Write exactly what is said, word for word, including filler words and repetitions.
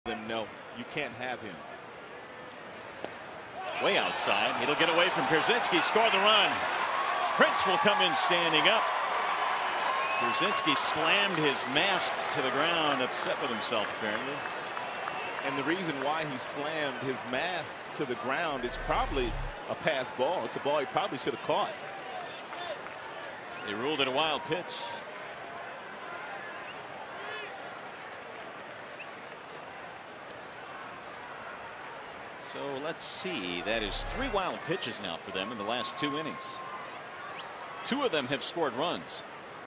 Then no, you can't have him. Way outside. It'll get away from Pierzynski. Score the run. Prince will come in standing up. Pierzynski slammed his mask to the ground, upset with himself apparently. And the reason why he slammed his mask to the ground is probably a pass ball. It's a ball he probably should have caught. They ruled it a wild pitch. So let's see. That is three wild pitches now for them in the last two innings. Two of them have scored runs.